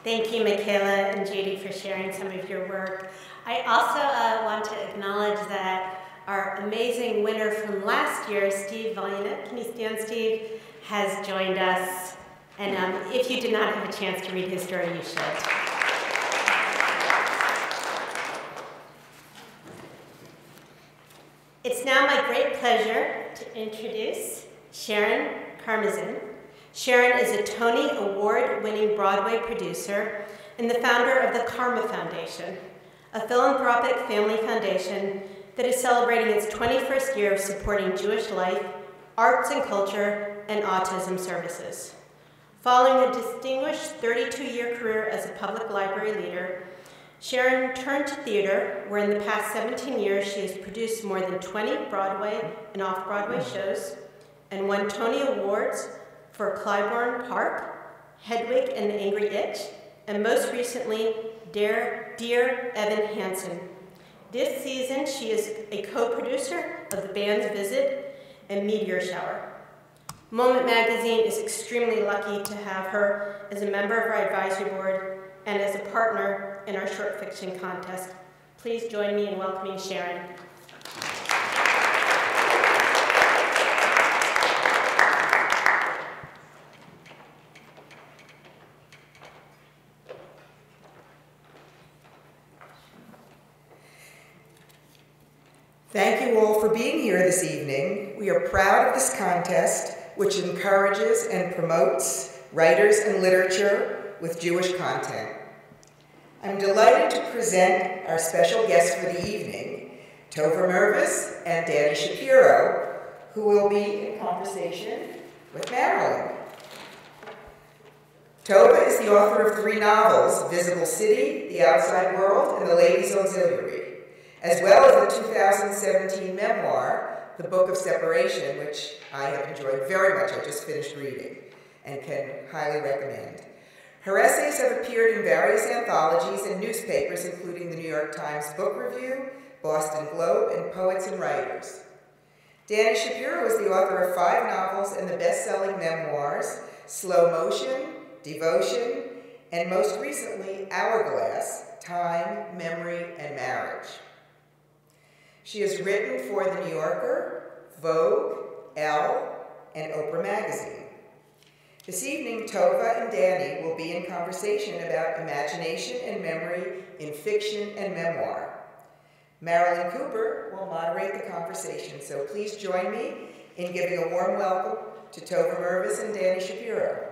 Thank you, Michaela and Judy, for sharing some of your work. I also want to acknowledge that our amazing winner from last year, Steve Valjana, can you stand, Steve, has joined us. And if you did not have a chance to read his story, you should. It's now my great pleasure to introduce Sharon Karmazin. Sharon is a Tony Award-winning Broadway producer and the founder of the Karma Foundation, a philanthropic family foundation that is celebrating its 21st year of supporting Jewish life, arts and culture, and autism services. Following a distinguished 32-year career as a public library leader, Sharon turned to theater, where in the past 17 years she has produced more than 20 Broadway and off-Broadway shows and won Tony Awards for Clybourne Park, Hedwig and the Angry Itch, and most recently, Dear Evan Hansen. This season, she is a co-producer of the band's Visit and Meteor Shower. Moment Magazine is extremely lucky to have her as a member of our advisory board and as a partner in our short fiction contest. Please join me in welcoming Sharon. Thank you all for being here this evening. We are proud of this contest, which encourages and promotes writers and literature with Jewish content. I'm delighted to present our special guests for the evening, Tova Mervis and Dani Shapiro, who will be in conversation with Marilyn. Tova is the author of 3 novels, Visible City, The Outside World, and The Ladies' Auxiliary, as well as the 2017 memoir, The Book of Separation, which I have enjoyed very much. I just finished reading and can highly recommend. Her essays have appeared in various anthologies and newspapers, including the New York Times Book Review, Boston Globe, and Poets and Writers. Dani Shapiro is the author of 5 novels and the best-selling memoirs, Slow Motion, Devotion, and most recently, Hourglass, Time, Memory, and Marriage. She has written for The New Yorker, Vogue, Elle, and Oprah Magazine. This evening, Tova and Dani will be in conversation about imagination and memory in fiction and memoir. Marilyn Cooper will moderate the conversation, so please join me in giving a warm welcome to Tova Mervis and Dani Shapiro.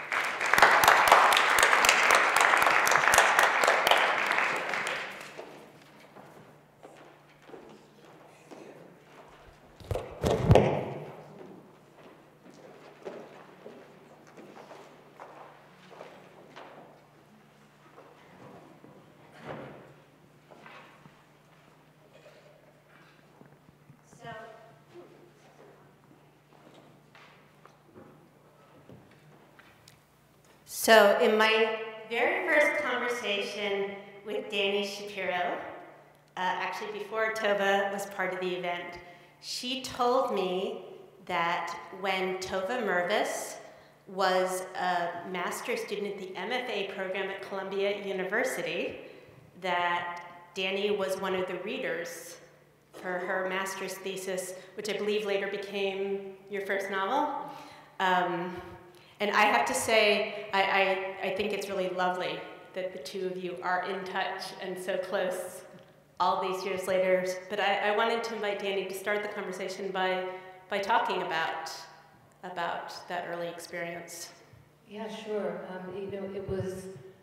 So in my very first conversation with Dani Shapiro, actually before Tova was part of the event, she told me that when Tova Mervis was a master's student at the MFA program at Columbia University, that Dani was one of the readers for her master's thesis, which I believe later became your first novel. And I have to say, I think it's really lovely that the two of you are in touch and so close all these years later. But I wanted to invite Dani to start the conversation by talking about that early experience. Yeah, sure. It was,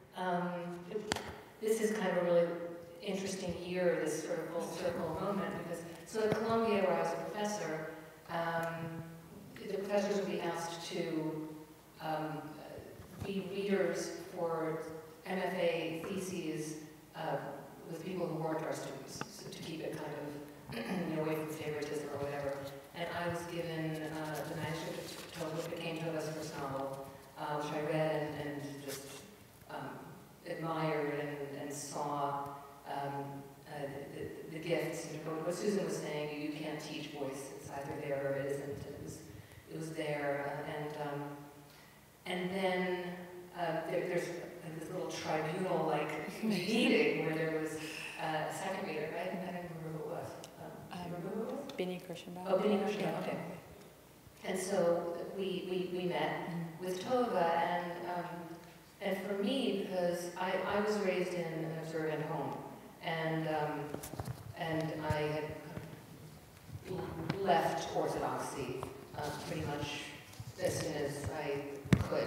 this is kind of a really interesting year, this sort of full circle moment, because so at Columbia, where I was a professor, the professors would be asked to be readers for MFA theses with people who weren't our students, so to keep it kind of away from favoritism or whatever. And I was given the manuscript of what became Tova's first novel, which I read and just admired and saw the gifts. What Susan was saying, you can't teach voice. It's either there or it isn't. It was there, and then there's this little tribunal-like meeting where there was a second reader, right? I don't remember who it was. Remember who it was? Binny Kirschenbaum. Oh, Binny Kirschenbaum, okay. And so we met with Tova, and for me, because I was raised in an observant home, and I had left Orthodoxy pretty much as soon as I could,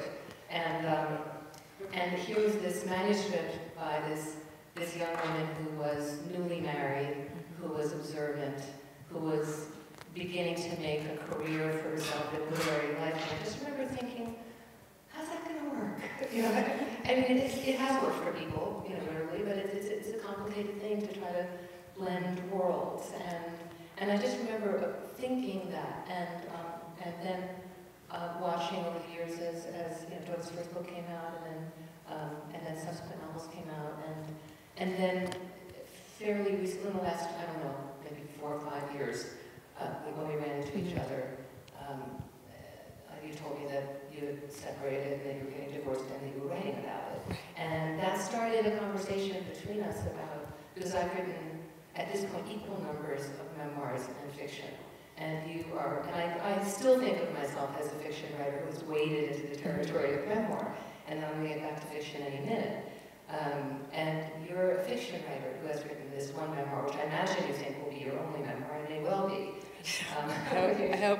and here was this manuscript by this young woman who was newly married, who was observant, who was beginning to make a career for herself in literary life. And I just remember thinking, how's that going to work? You know, I mean, it has worked for people, you know, literally, but it's a complicated thing to try to blend worlds. And I just remember thinking that, and then watching over the years as you know, Tova's first book came out, and then subsequent novels came out, and then fairly recently, in the last, I don't know, maybe 4 or 5 years, when we ran into each other, you told me that you had separated and that you were getting divorced and that you were writing about it. And that started a conversation between us about, because I've written, at this point, equal numbers of memoirs and fiction. And you are, and I still think of myself as a fiction writer who has waded into the territory of memoir, and I'm going to get back to fiction any minute. And you're a fiction writer who has written this one memoir, which I imagine you think will be your only memoir, and may well be. I hope.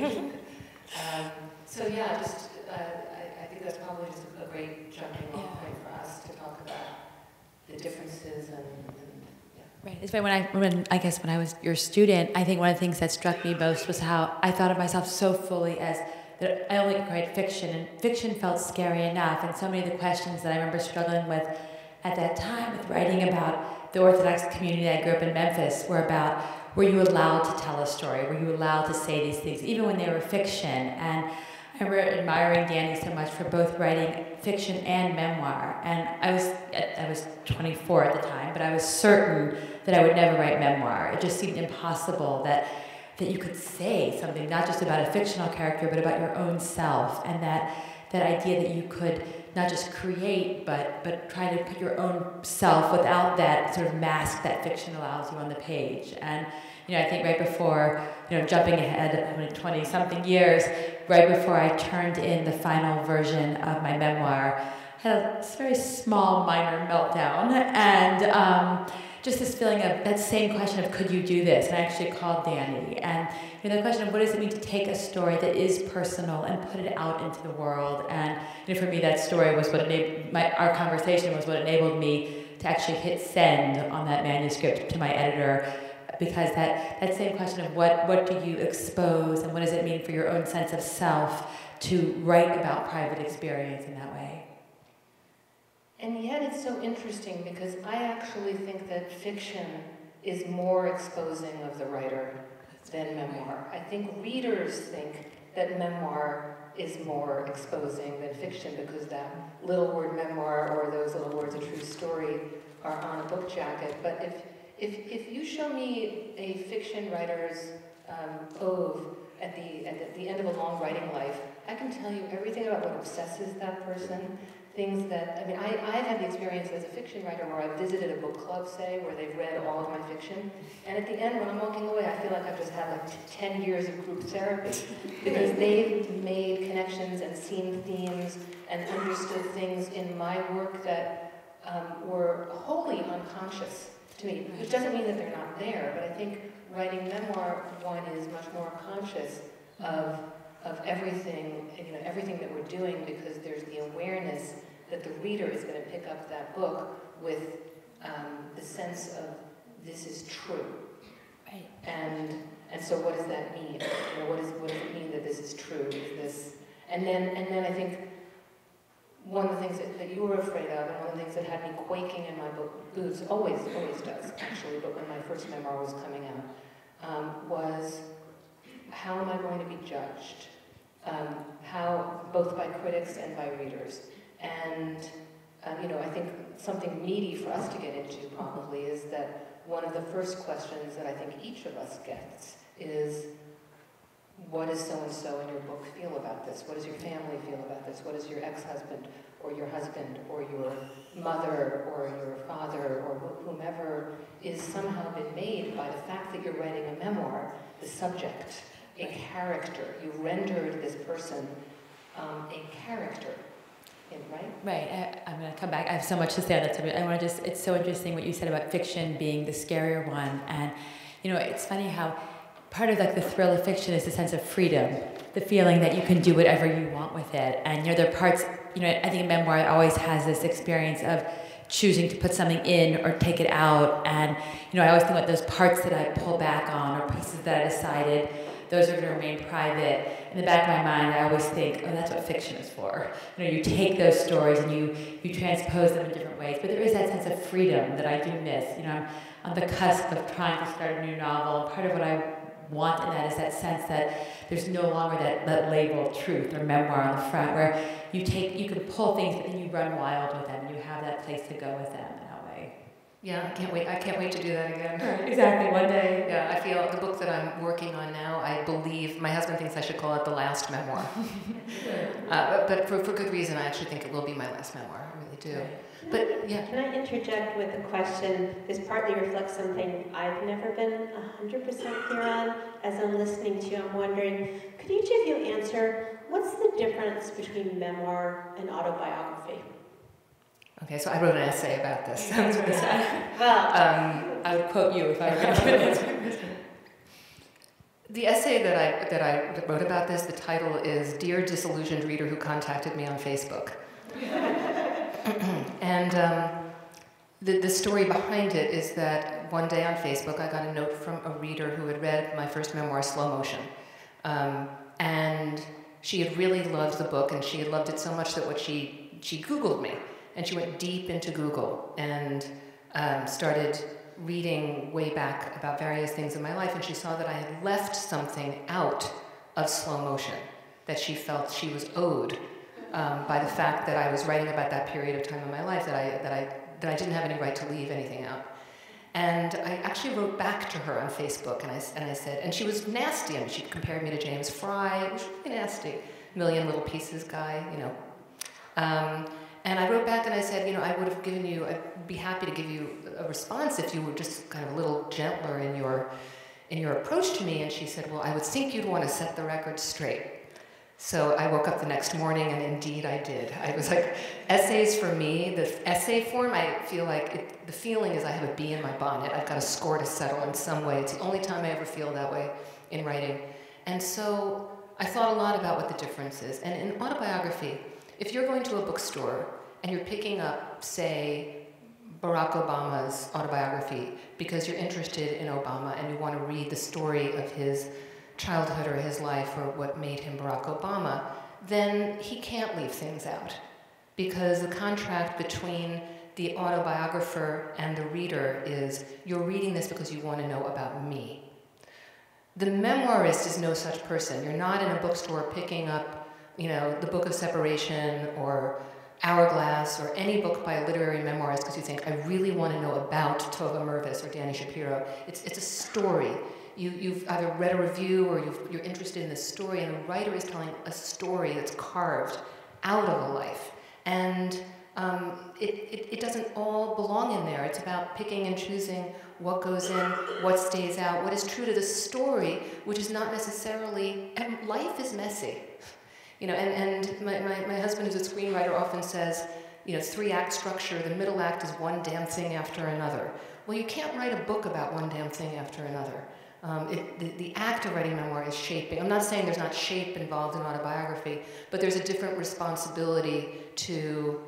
So yeah, just I think that's probably just a great jumping off point for us to talk about the differences and yeah. Right. It's funny, when I was your student, I think one of the things that struck me most was how I thought of myself so fully as that I only could write fiction, and fiction felt scary enough, and so many of the questions that I remember struggling with at that time with writing about the Orthodox community I grew up in Memphis were about, were you allowed to tell a story? Were you allowed to say these things, even when they were fiction? And I remember admiring Danny so much for both writing fiction and memoir. And I was 24 at the time, but I was certain that I would never write memoir. It just seemed impossible that you could say something, not just about a fictional character, but about your own self, and that idea that you could not just create, but try to put your own self without that sort of mask that fiction allows you on the page. And I think right before, jumping ahead 20-something years, right before I turned in the final version of my memoir, I had a very small, minor meltdown, and just this feeling of that same question of, could you do this? And I actually called Danny, and the question of what does it mean to take a story that is personal and put it out into the world? And for me, that story was what our conversation was what enabled me to actually hit send on that manuscript to my editor, because that same question of what do you expose and what does it mean for your own sense of self to write about private experience in that way? And yet it's so interesting because I actually think that fiction is more exposing of the writer than memoir. I think readers think that memoir is more exposing than fiction because that little word memoir or those little words a true story are on a book jacket. But if you show me a fiction writer's ove at the end of a long writing life, I can tell you everything about what obsesses that person. Things that, I've had the experience as a fiction writer where I've visited a book club, say, where they've read all of my fiction, and at the end, when I'm walking away, I feel like I've just had 10 years of group therapy, because they've made connections and seen themes and understood things in my work that were wholly unconscious to me, which doesn't mean that they're not there, but I think writing memoir, one is much more conscious of everything, everything that we're doing, because there's the awareness that the reader is going to pick up that book with the sense of this is true. Right. And so what does that mean? What does it mean that this is true? And then I think one of the things that you were afraid of, and one of the things that had me quaking in my boots, always does actually, but when my first memoir was coming out, was how am I going to be judged? How, both by critics and by readers. And, I think something meaty for us to get into probably is that one of the first questions that I think each of us gets is, what does so-and-so in your book feel about this? What does your family feel about this? What does your ex-husband or your husband, or your mother, or your father, or whomever is somehow been made by the fact that you're writing a memoir, the subject, a character. You rendered this person a character, right? Right. I'm going to come back. I have so much to say on that subject. I want to just, it's so interesting what you said about fiction being the scarier one. And, you know, it's funny how part of like the thrill of fiction is the sense of freedom, the feeling that you can do whatever you want with it. And, you know, there are parts, you know, I think a memoir always has this experience of choosing to put something in or take it out. And, you know, I always think about those parts that I pull back on or pieces that I decided those are going to remain private. In the back of my mind, I always think, oh, that's what fiction is for. You know, you take those stories and you transpose them in different ways. But there is that sense of freedom that I do miss. You know, I'm on the cusp of trying to start a new novel. And part of what I want in that is that sense that there's no longer that label truth or memoir on the front where you can pull things but then you run wild with them and you have that place to go with them in that way. Yeah, I can't wait to do that again. Exactly, one day. Yeah, I feel the book that I'm working on now, I believe, my husband thinks I should call it the last memoir. But for good reason, I actually think it will be my last memoir, I really do. But, yeah. Can I interject with a question? This partly reflects something I've never been 100% clear on. As I'm listening to you, I'm wondering, could each of you answer, what's the difference between memoir and autobiography? Okay, so I wrote an essay about this. Well, I would quote you if I were going to answer. The essay that I wrote about this, the title is Dear Disillusioned Reader Who Contacted Me on Facebook. And the story behind it is that one day on Facebook I got a note from a reader who had read my first memoir, Slow Motion. And she had really loved the book, and she had loved it so much that she Googled me. And she went deep into Google and started reading way back about various things in my life, and she saw that I had left something out of Slow Motion that she felt she was owed by the fact that I was writing about that period of time in my life that I didn't have any right to leave anything out. And I actually wrote back to her on Facebook, and I said, and she was nasty. I mean, she compared me to James Fry. It was really nasty. Million Little Pieces guy, you know. And I wrote back and I said, you know, I'd be happy to give you a response if you were just kind of a little gentler in your approach to me. And she said, well, I would think you'd want to set the record straight. So I woke up the next morning, and indeed I did. I was like, essays for me, the essay form, I feel like the feeling is I have a bee in my bonnet. I've got a score to settle in some way. It's the only time I ever feel that way in writing. And so I thought a lot about what the difference is. And in autobiography, if you're going to a bookstore and you're picking up, say, Barack Obama's autobiography because you're interested in Obama and you want to read the story of his childhood or his life or what made him Barack Obama, then he can't leave things out, because the contract between the autobiographer and the reader is you're reading this because you want to know about me. The memoirist is no such person. You're not in a bookstore picking up, you know, The Book of Separation or Hourglass or any book by a literary memoirist because you think, I really want to know about Tova Mervis or Danny Shapiro. It's a story. You've either read a review or you're interested in this story, and the writer is telling a story that's carved out of a life. And it doesn't all belong in there. It's about picking and choosing what goes in, what stays out, what is true to the story, which is not necessarily, and life is messy. You know, and my husband, who's a screenwriter, often says, you know, 3-act structure, the middle act is one damn thing after another. Well, you can't write a book about one damn thing after another. The act of writing memoir is shaping. I'm not saying there's not shape involved in autobiography, but there's a different responsibility to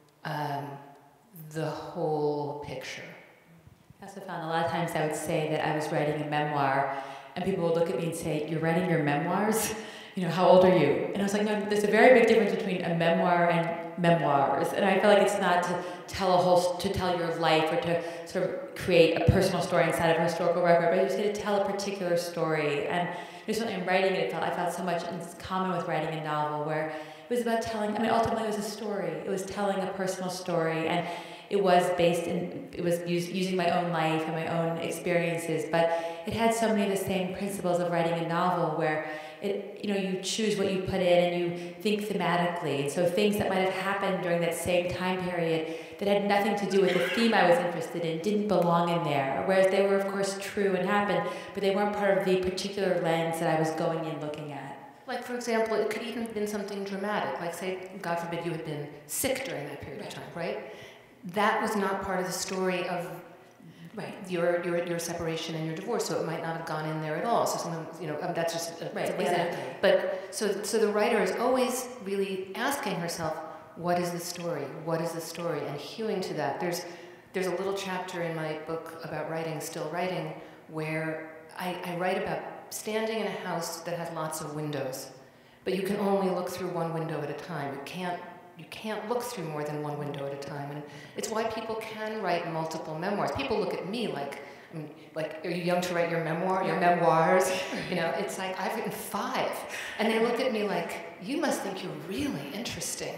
the whole picture. I also found a lot of times I would say that I was writing a memoir, and people would look at me and say, you're writing your memoirs? You know, how old are you? And I was like, no, there's a very big difference between a memoir and memoirs. And I feel like it's not to tell your life or to sort of create a personal story inside of a historical record, but just to tell a particular story. And certainly in writing it, I felt so much in common with writing a novel, where it was about telling, ultimately it was a story. It was telling a personal story, and it was using my own life and my own experiences, but it had so many of the same principles of writing a novel where, you choose what you put in and you think thematically. And so things that might have happened during that same time period that had nothing to do with the theme I was interested in didn't belong in there. Whereas they were, of course, true and happened, but they weren't part of the particular lens that I was going in looking at. Like, for example, it could even have been something dramatic, like, say, God forbid, you had been sick during that period of time, right? That was not part of the story of your separation and your divorce, so it might not have gone in there at all. So someone, that's just Exactly. But so the writer is always really asking herself, what is the story? What is the story? And hewing to that. There's a little chapter in my book about writing, Still Writing, where I write about standing in a house that has lots of windows, but you can only look through one window at a time. You can't look through more than one window at a time, and it's why people can write multiple memoirs. People look at me like, are you young to write your memoir, your memoirs? It's like, I've written 5, and they look at me like, you must think you're really interesting.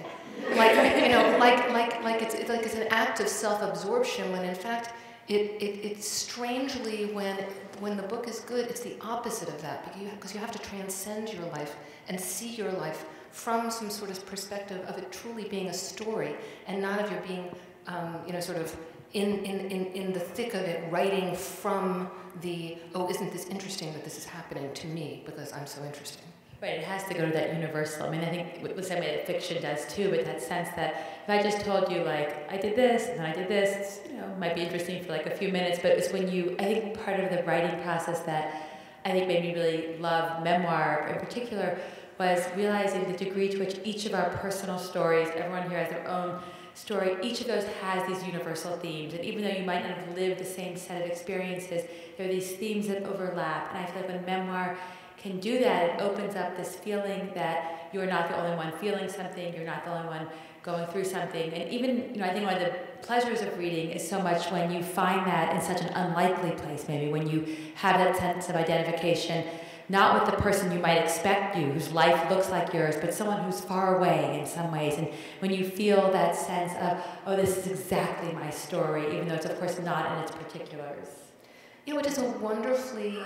It's an act of self-absorption, when in fact, it's strangely, when the book is good, it's the opposite of that, because you have to transcend your life and see your life from some sort of perspective of it truly being a story, and not of your being, sort of in the thick of it, writing from the, oh, isn't this interesting that this is happening to me because I'm so interesting. Right, it has to go to that universal. I mean, I think the same way that fiction does too, but that sense that if I just told you, like, I did this and I did this, might be interesting for like a few minutes, but it's when I think part of the writing process that I think made me really love memoir in particular was realizing the degree to which each of our personal stories, everyone here has their own story, each of those has these universal themes. And even though you might not have lived the same set of experiences, there are these themes that overlap. And I feel like when memoir can do that, it opens up this feeling that you're not the only one feeling something, you're not the only one going through something. And even, I think one of the pleasures of reading is so much when you find that in such an unlikely place, maybe, when you have that sense of identification, not with the person you might expect you, whose life looks like yours, but someone who's far away in some ways. And when you feel that sense of, oh, this is exactly my story, even though it's, of course, not in its particulars. It is a wonderfully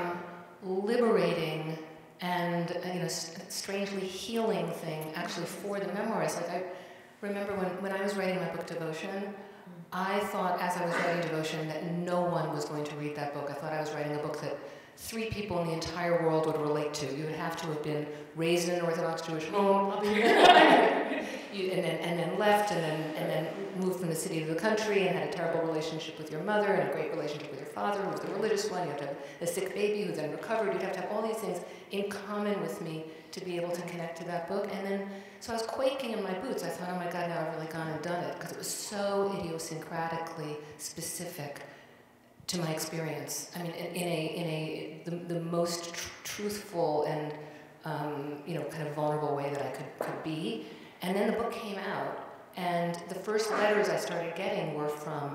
liberating and strangely healing thing, actually, for the memoirist. Like, I remember when I was writing my book Devotion, I thought, as I was writing Devotion, that no one was going to read that book. I thought I was writing a book that 3 people in the entire world would relate to. You would have to have been raised in an Orthodox Jewish home, and then left, and then moved from the city to the country, and had a terrible relationship with your mother, and a great relationship with your father, who was the religious one. You have to have a sick baby who then recovered. You'd have to have all these things in common with me to be able to connect to that book. And then, so I was quaking in my boots. I thought, oh my God, now I've really gone and done it, because it was so idiosyncratically specific to my experience. I mean, in the most truthful and kind of vulnerable way that I could be. And then the book came out, and the first letters I started getting were from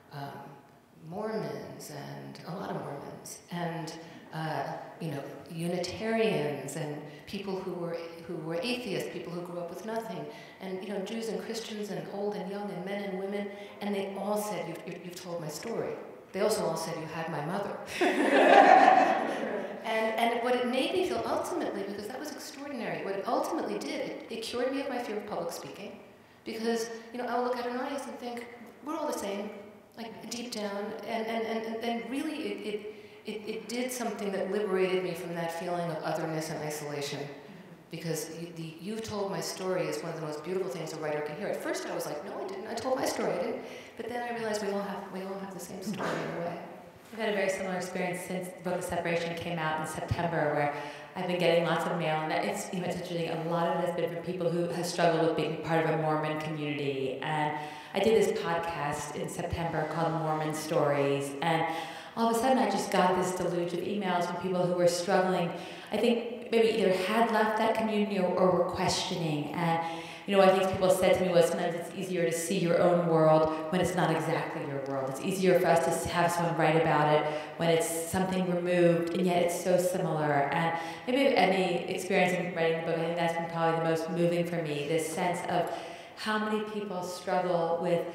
Mormons, and a lot of Mormons, and Unitarians, and people who were atheists, people who grew up with nothing, and Jews and Christians, and old and young, and men and women, and they all said, "You've told my story." They also all said, "You had my mother." And what it made me feel ultimately, because that was extraordinary, what it ultimately did, it cured me of my fear of public speaking. Because, I'll look at an audience and think, we're all the same, like deep down. And really it did something that liberated me from that feeling of otherness and isolation. Because you've told my story is one of the most beautiful things a writer can hear. At first I was like, no, I didn't. I told my story, I didn't. But then I realized we all have the same story in a way. I've had a very similar experience since the book of Separation came out in September, where I've been getting lots of mail, and it's interesting. A lot of it has been from people who have struggled with being part of a Mormon community. And I did this podcast in September called Mormon Stories, and all of a sudden I just got this deluge of emails from people who were struggling. I think maybe either had left that community or were questioning. And one of the things people said to me was, sometimes it's easier to see your own world when it's not exactly your world. It's easier for us to have someone write about it when it's something removed, and yet it's so similar. And maybe any experience in writing the book, I think that's been probably the most moving for me, this sense of how many people struggle with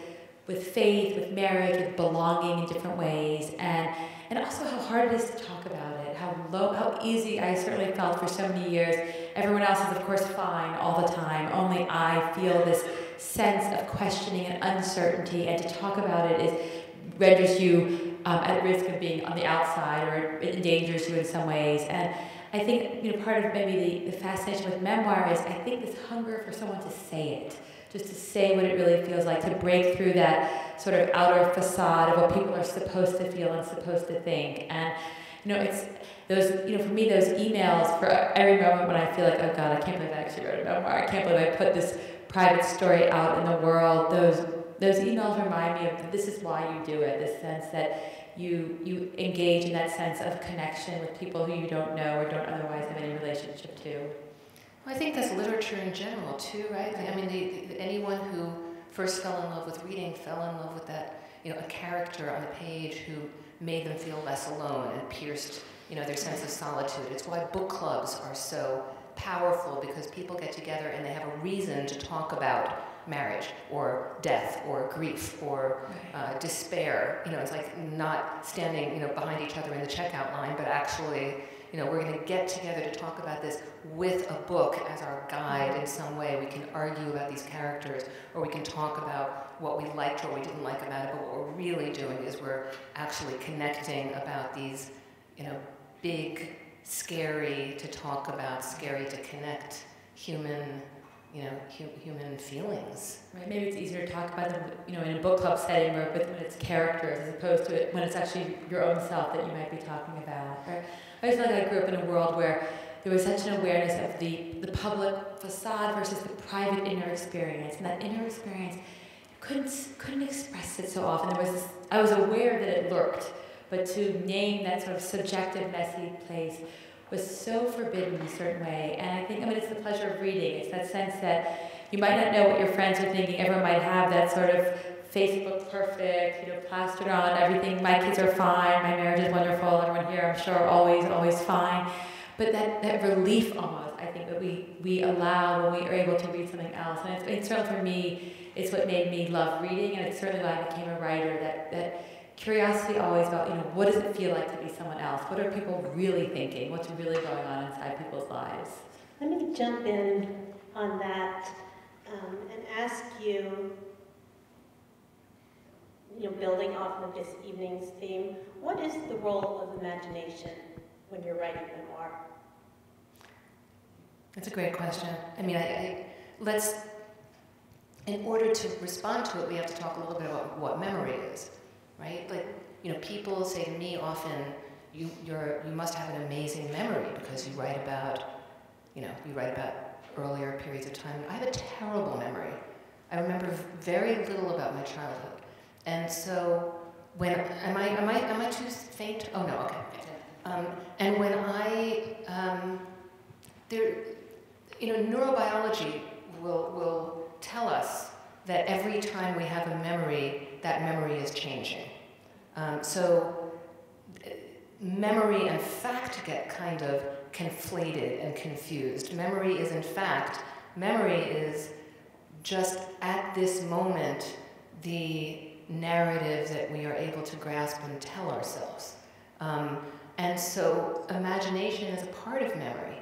faith, with marriage, with belonging in different ways, and also how hard it is to talk about it, how easy I certainly felt for so many years. Everyone else is, of course, fine all the time. Only I feel this sense of questioning and uncertainty, and to talk about it renders you at risk of being on the outside, or it endangers you in some ways. And I think part of maybe the fascination with memoir is, I think, this hunger for someone to say it, just to say what it really feels like, to break through that sort of outer facade of what people are supposed to feel and supposed to think. And it's those, for me, those emails, for every moment when I feel like, oh God, I can't believe I actually wrote a memoir, I can't believe I put this private story out in the world, those emails remind me of, this is why you do it, this sense that you engage in that sense of connection with people who you don't know or don't otherwise have any relationship to. Well, I think that's literature in general too, right? I mean, anyone who first fell in love with reading fell in love with that, a character on the page who made them feel less alone and pierced, their sense of solitude. It's why book clubs are so powerful, because people get together and they have a reason to talk about marriage or death or grief or despair. It's like not standing, behind each other in the checkout line, but actually, we're going to get together to talk about this with a book as our guide in some way. We can argue about these characters, or we can talk about what we liked or we didn't like about it, but what we're really doing is we're actually connecting about these, big, scary to talk about, scary to connect, human feelings. Right. Maybe it's easier to talk about them, in a book club setting where when it's characters, as opposed to when it's actually your own self that you might be talking about. Right? I always feel like I grew up in a world where there was such an awareness of the public facade versus the private inner experience, and that inner experience, you couldn't express it so often. I was aware that it lurked, but to name that sort of subjective, messy place was so forbidden in a certain way. And I think, it's the pleasure of reading. It's that sense that you might not know what your friends are thinking. Everyone might have that sort of Facebook perfect, plastered on everything. My kids are fine. My marriage is wonderful. Everyone here, I'm sure, always fine. But that relief almost, I think, that we allow when we are able to read something else. And it's certainly for me, it's what made me love reading, and it's certainly why I became a writer, that curiosity always about, what does it feel like to be someone else? What are people really thinking? What's really going on inside people's lives? Let me jump in on that and ask you, building off of this evening's theme, what is the role of imagination when you're writing memoir? That's a great question. In order to respond to it, we have to talk a little bit about what memory is. Right? People say to me often, you must have an amazing memory because you write about earlier periods of time. I have a terrible memory. I remember very little about my childhood. And so am I too faint? Oh no, okay. And when neurobiology will tell us that every time we have a memory, that memory is changing. So memory and fact get kind of conflated and confused. Memory is just at this moment the narrative that we are able to grasp and tell ourselves. And so imagination is a part of memory.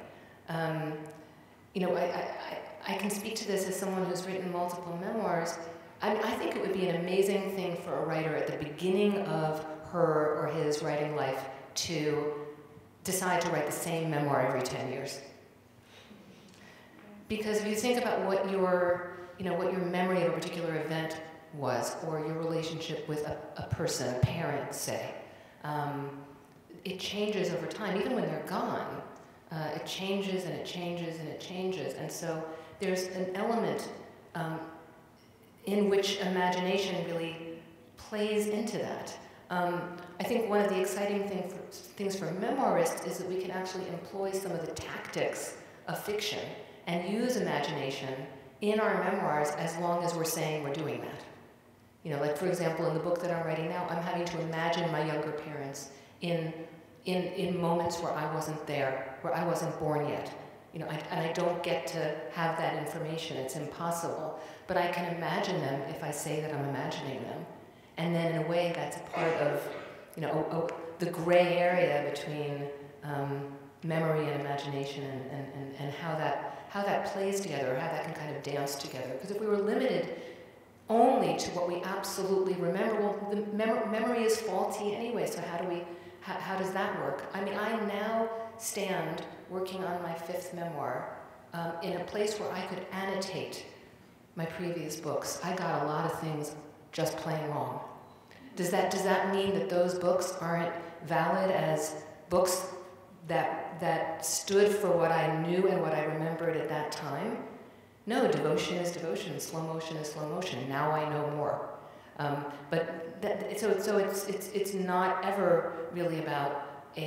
I can speak to this as someone who's written multiple memoirs. I think it would be an amazing thing for a writer at the beginning of her or his writing life to decide to write the same memoir every 10 years. Because if you think about what your memory of a particular event was, or your relationship with a person, a parent, say, it changes over time. Even when they're gone, it changes and it changes and it changes. And so there's an element in which imagination really plays into that. I think one of the exciting things for memoirists is that we can actually employ some of the tactics of fiction and use imagination in our memoirs as long as we're saying we're doing that. Like for example, in the book that I'm writing now, I'm having to imagine my younger parents in moments where I wasn't there, where I wasn't born yet. And I don't get to have that information. It's impossible. but I can imagine them if I say that I'm imagining them. And then in a way that's a part of, the gray area between memory and imagination and how that plays together, or how that can kind of dance together. Because if we were limited only to what we absolutely remember, well, the memory is faulty anyway, so how does that work? I mean, I now stand working on my 5th memoir in a place where I could annotate my previous books. I got a lot of things just plain wrong. Does that mean that those books aren't valid as books that stood for what I knew and what I remembered at that time? No, devotion is devotion, slow motion is slow motion. Now I know more. So it's not ever really about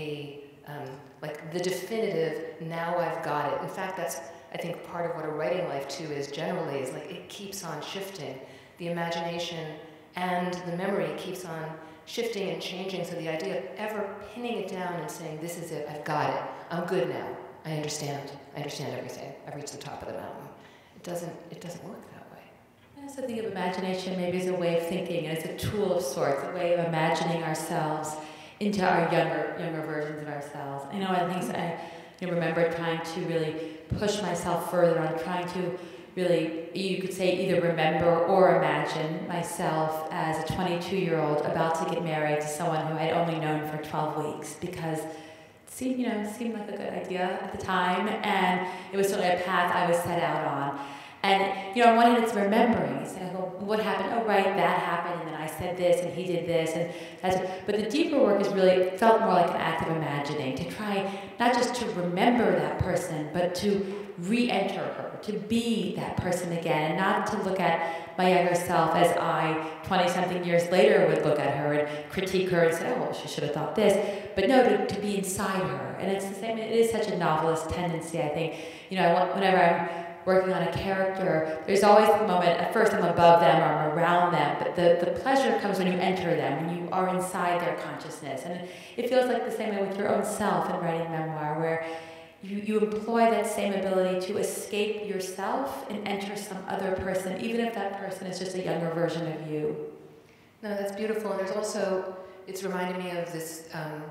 like the definitive, now I've got it. In fact, that's, I think, part of what a writing life too is generally, is like it keeps on shifting. The imagination and the memory keeps on shifting and changing, so the idea of ever pinning it down and saying, this is it, I've got it, I'm good now, I understand everything, I've reached the top of the mountain. It doesn't work that way. I also think of imagination maybe as a way of thinking, and it's a tool of sorts, a way of imagining ourselves into our younger versions of ourselves. One of the things I remember trying to really push myself further on, trying to really, you could say, either remember or imagine myself as a 22-year-old about to get married to someone who I'd only known for 12 weeks, because it seemed like a good idea at the time, and it was certainly a path I was set out on. And, on one hand, it's remembering. It's like, oh, what happened? Oh, right, that happened, and then I said this, and he did this, and that's. But the deeper work is really, it felt more like an act of imagining, to try not just to remember that person, but to re-enter her, to be that person again, and not to look at my younger self as I, 20-something years later, would look at her and critique her and say, oh, well, she should have thought this. But no, to be inside her. And it's the same, it is such a novelist tendency, I think. Whenever I'm working on a character, there's always the moment, at first I'm above them or I'm around them, but the pleasure comes when you enter them, when you are inside their consciousness. And it feels like the same way with your own self in writing memoir, where you employ that same ability to escape yourself and enter some other person, even if that person is just a younger version of you. No, that's beautiful. And there's also, it's reminding me of this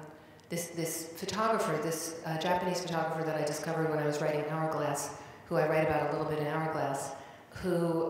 this photographer, this Japanese photographer that I discovered when I was writing Hourglass, who I write about a little bit in Hourglass, who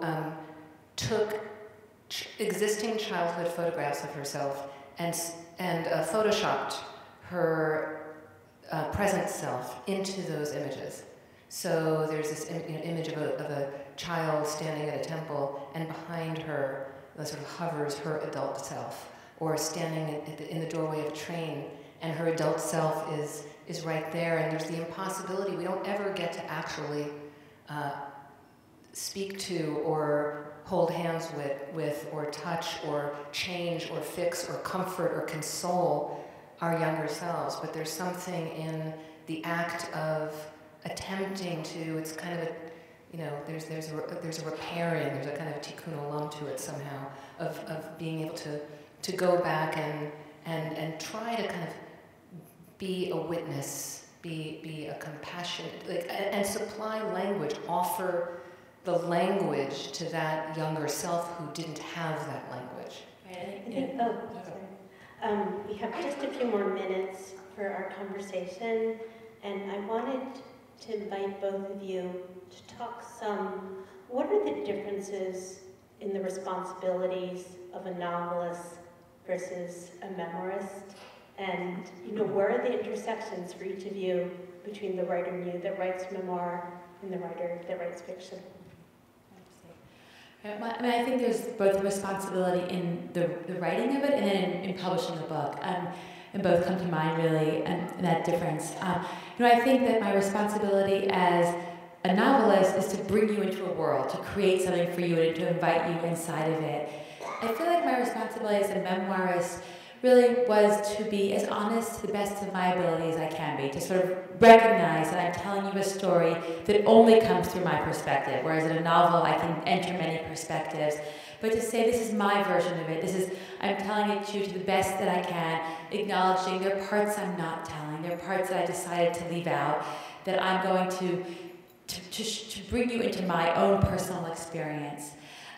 took existing childhood photographs of herself and photoshopped her present self into those images. So there's this image of a child standing at a temple, and behind her sort of hovers her adult self, or standing in the doorway of a train, and her adult self is right there, and there's the impossibility. We don't ever get to actually speak to or hold hands with or touch or change or fix or comfort or console our younger selves, but there's something in the act of attempting to, it's kind of there's a repairing, there's a kind of tikkun olam to it somehow, of being able to go back and try to kind of be a witness, be a compassionate, and supply language, offer the language to that younger self who didn't have that language. We have just a few more minutes for our conversation, and I wanted to invite both of you to talk some. What are the differences in the responsibilities of a novelist versus a memoirist? And where are the intersections for each of you between the writer in you that writes memoir and the writer that writes fiction? I think there's both responsibility in the writing of it and then in publishing the book. And both come to mind, really, and that difference. I think that my responsibility as a novelist is to bring you into a world, to create something for you and to invite you inside of it. I feel like my responsibility as a memoirist really was to be as honest to the best of my ability as I can be, to sort of recognize that I'm telling you a story that only comes through my perspective, whereas in a novel I can enter many perspectives. But to say this is my version of it, I'm telling it to you to the best that I can, acknowledging there are parts I'm not telling, there are parts that I decided to leave out, that I'm going to bring you into my own personal experience.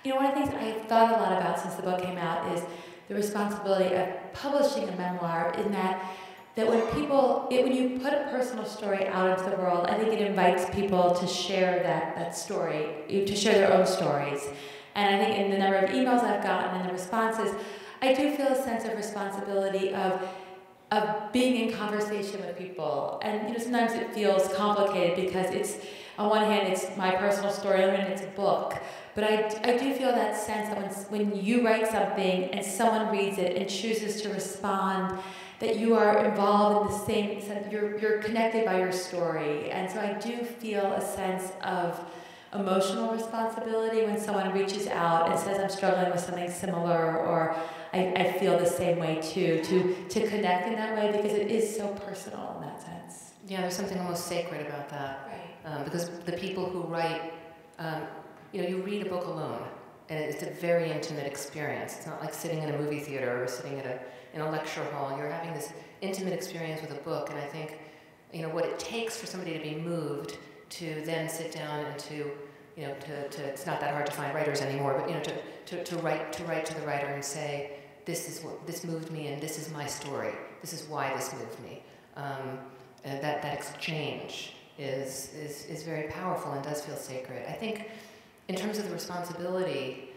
you know, one of the things I've thought a lot about since the book came out is the responsibility of publishing a memoir, in that when you put a personal story out into the world, I think it invites people to share that story, to share their own stories. And I think in the number of emails I've gotten and the responses, I do feel a sense of responsibility of being in conversation with people. And, you know, sometimes it feels complicated because it's, on one hand, it's my personal story, on the other hand, it's a book. But I do feel that sense that when you write something and someone reads it and chooses to respond, that you are involved in the same sense, you're connected by your story. And so I do feel a sense of emotional responsibility when someone reaches out and says, I'm struggling with something similar, or I feel the same way too, to connect in that way, because it is so personal in that sense. Yeah, there's something almost sacred about that. Right. Because the people who write, you know, you read a book alone, and it's a very intimate experience. It's not like sitting in a movie theater or sitting in a lecture hall. You're having this intimate experience with a book, and I think, you know, what it takes for somebody to be moved to then sit down and to, you know, to it's not that hard to find writers anymore, but, you know, to write to the writer and say, this moved me, and this is my story. This is why this moved me. And that exchange is very powerful and does feel sacred. I think, in terms of the responsibility,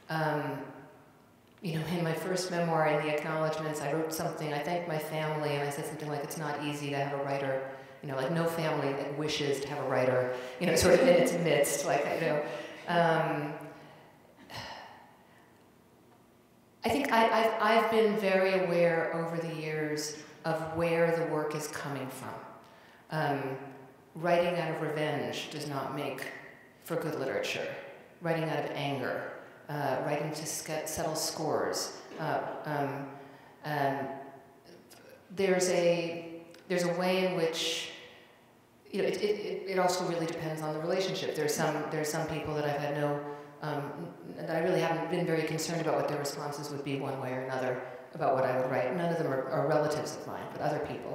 you know, in my first memoir, in the acknowledgments, I wrote something. I thanked my family, and I said something like, "It's not easy to have a writer." You know, like no family that wishes to have a writer, you know, sort of in its midst, like, you know. I think I've been very aware over the years of where the work is coming from. Writing out of revenge does not make for good literature. Writing out of anger, writing to settle scores. There's a way in which, you know, it also really depends on the relationship. There's some people that I've had that I really haven't been very concerned about what their responses would be one way or another about what I would write. None of them are relatives of mine, but other people.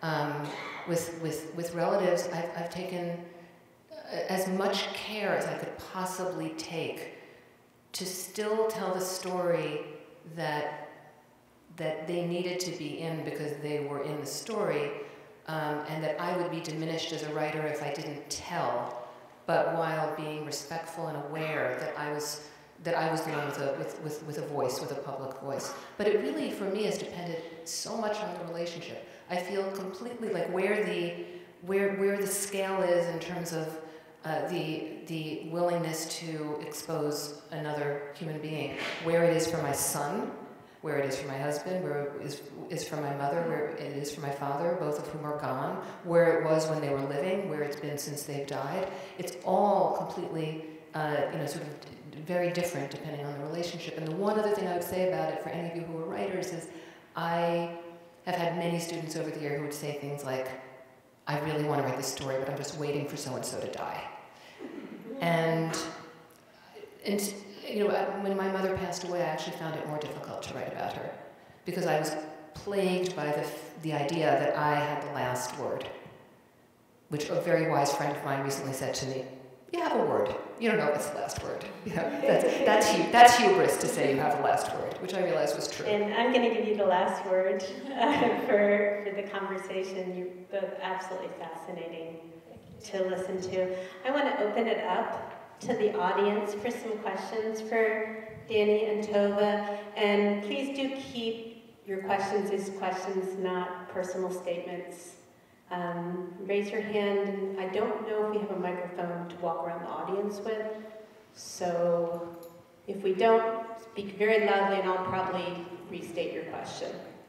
With relatives, I've taken as much care as I could possibly take to still tell the story that they needed to be in because they were in the story, and that I would be diminished as a writer if I didn't tell, but while being respectful and aware that I was the one with a voice, with a public voice. But it really, for me, has depended so much on the relationship. I feel completely like where the scale is in terms of the willingness to expose another human being, where it is for my son, where it is for my husband, where it is for my mother, where it is for my father, both of whom are gone, where it was when they were living, where it's been since they've died. It's all completely, you know, sort of very different depending on the relationship. And the one other thing I would say about it for any of you who are writers is I have had many students over the year who would say things like, I really want to write this story, but I'm just waiting for so-and-so to die. And you know, when my mother passed away, I actually found it more difficult to write about her because I was plagued by the idea that I had the last word, which a very wise friend of mine recently said to me, you have a word. You don't know what's the last word. You know, that's hubris to say you have the last word, which I realized was true. And I'm going to give you the last word for the conversation. You're both absolutely fascinating to listen to. I want to open it up to the audience for some questions for Danny and Tova. And please do keep your questions as questions, not personal statements. Raise your hand, and I don't know if we have a microphone to walk around the audience with, so if we don't, speak very loudly and I'll probably restate your question.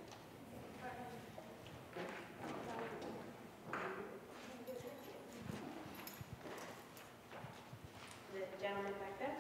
The gentleman back there?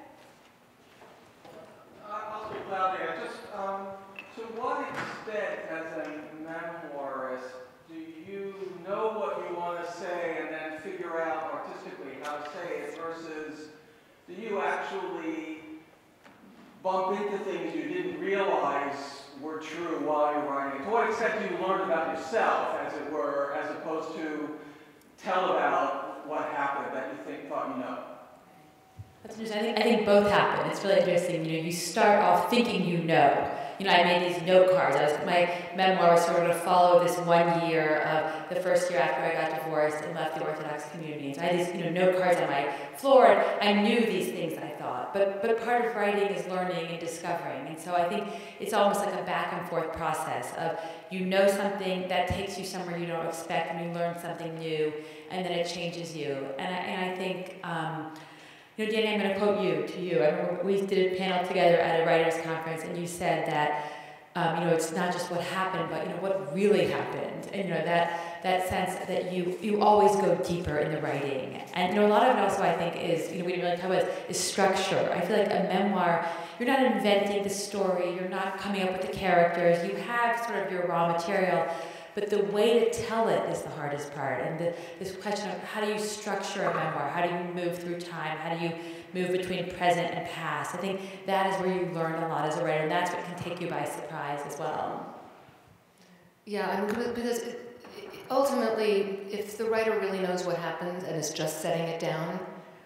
I'll speak loudly. To what extent, as a memoirist, do you know what you want to say and then figure out artistically how to say it, versus do you actually bump into things you didn't realize were true while you're writing? To what extent do you learn about yourself, as it were, as opposed to tell about what happened that you thought you know? That's interesting. I think both happen. It's really interesting. You start off thinking you know. I made these note cards. My memoir was sort of to follow this 1 year of the first year after I got divorced and left the Orthodox community. And so I had these note cards on my floor, and I knew these things that I thought. But part of writing is learning and discovering. And so I think it's almost like a back and forth process of something that takes you somewhere you don't expect, and you learn something new, and then it changes you. And I think. Danny, I'm going to quote you. I remember we did a panel together at a writers' conference, and you said that, it's not just what happened, but, what really happened. And, that sense that you always go deeper in the writing. And, a lot of it also, I think, is, we didn't really talk about is structure. I feel like a memoir, you're not inventing the story, you're not coming up with the characters, you have sort of your raw material. But the way to tell it is the hardest part. And this question of how do you structure a memoir? How do you move through time? How do you move between present and past? I think that is where you learn a lot as a writer, and that's what can take you by surprise as well. Yeah, because ultimately, if the writer really knows what happened and is just setting it down,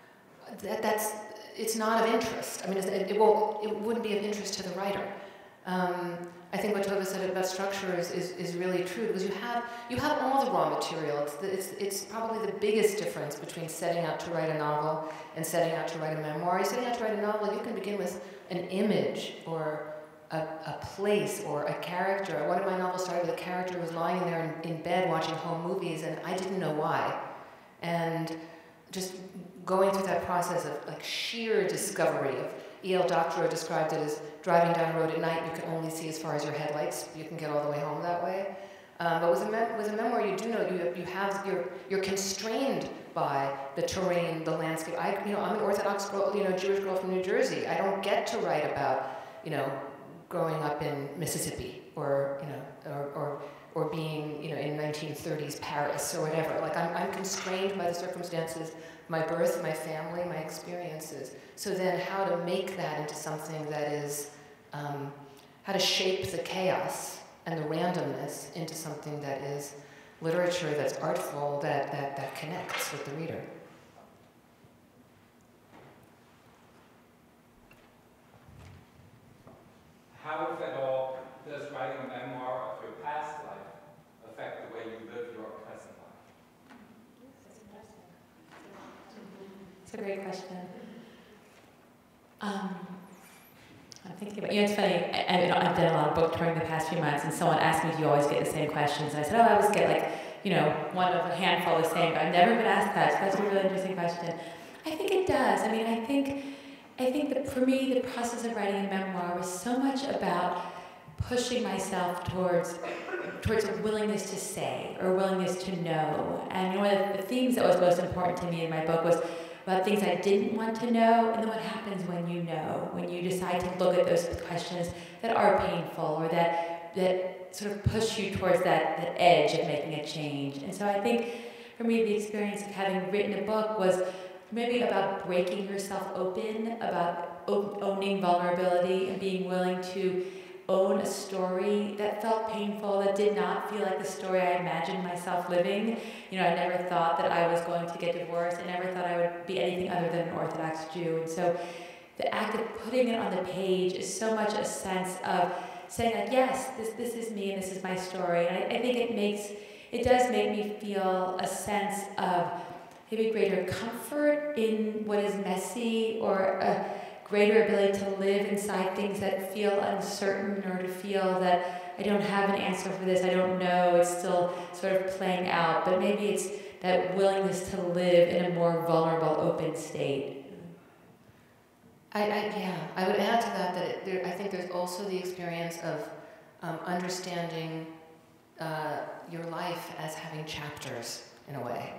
it's not of interest. I mean, it wouldn't be of interest to the writer. I think what Tova said about structure is really true, because you have all the raw material. It's probably the biggest difference between setting out to write a novel and setting out to write a memoir. Setting out to write a novel, you can begin with an image or a place or a character. One of my novels started with a character who was lying there in bed watching home movies, and I didn't know why. And just going through that process of sheer discovery of E.L. Doctorow described it as driving down the road at night, you can only see as far as your headlights. You can get all the way home that way. But with a memoir, you do know you're constrained by the terrain, the landscape. I'm an Orthodox girl, Jewish girl from New Jersey. I don't get to write about, growing up in Mississippi or being, in 1930s Paris or whatever. I'm constrained by the circumstances, my birth, my family, my experiences. So then how to make that into something that is, how to shape the chaos and the randomness into something that is literature, that's artful, that connects with the reader. How, if at all, does writing a memoir of your past life affect the way you live your present life? It's a great question. I'm thinking about, it's funny, I've done a lot of book touring the past few months, and someone asked me, do you always get the same questions? And I said, I always get one of a handful of the same, but I've never been asked that, so that's a really interesting question. I think it does. I think that for me, the process of writing a memoir was so much about pushing myself towards a willingness to say, or willingness to know. And one of the themes that was most important to me in my book was about things I didn't want to know, and then what happens when you know, when you decide to look at those questions that are painful, or that sort of push you towards that edge of making a change. And so I think, for me, the experience of having written a book was maybe about breaking yourself open, about owning vulnerability, and being willing to own a story that felt painful, that did not feel like the story I imagined myself living. I never thought that I was going to get divorced. I never thought I would be anything other than an Orthodox Jew. And so the act of putting it on the page is so much a sense of saying, yes, this is me and this is my story. And I think it does make me feel a sense of maybe greater comfort in what is messy, or a greater ability to live inside things that feel uncertain, or to feel that I don't have an answer for this, I don't know, it's still sort of playing out. But maybe it's that willingness to live in a more vulnerable, open state. I would add to that I think there's also the experience of understanding your life as having chapters, in a way.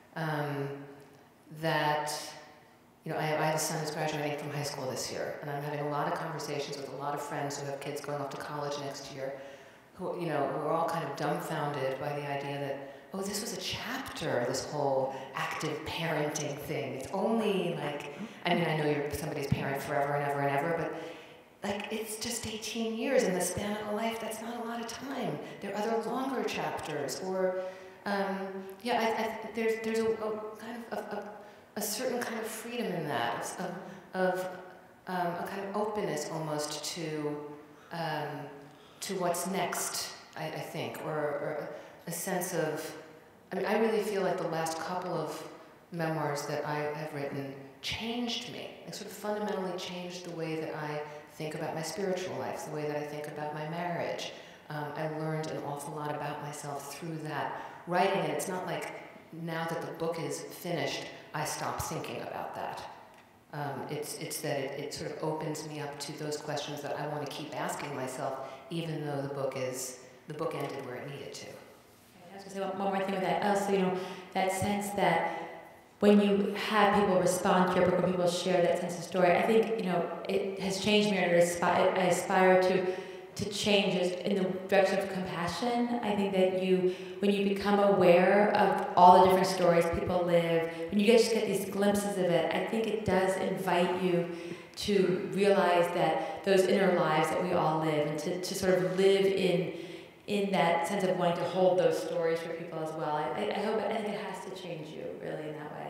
I have a son who's graduating from high school this year, and I'm having a lot of conversations with a lot of friends who have kids going off to college next year, who are all kind of dumbfounded by the idea that, this was a chapter, this whole active parenting thing. It's only I know you're somebody's parent forever and ever and ever, but it's just 18 years in the span of a life. That's not a lot of time. There are other longer chapters, or there's a kind of a certain kind of freedom in that, of a kind of openness almost to what's next, I think, or a sense of, I mean, I really feel like the last couple of memoirs that I have written changed me. They sort of fundamentally changed the way that I think about my spiritual life, the way that I think about my marriage. I learned an awful lot about myself through that writing, and it's not like now that the book is finished, I stop thinking about that. It's that it sort of opens me up to those questions that I want to keep asking myself, even though the book ended where it needed to. I was going to say one more thing with that. Also, that sense that when you have people respond to your book, when people share that sense of story, I think, it has changed me, and I aspire to change in the direction of compassion. I think that when you become aware of all the different stories people live, when you just get these glimpses of it, I think it does invite you to realize that those inner lives that we all live, and to sort of live in that sense of wanting to hold those stories for people as well. I think it has to change you, really, in that way.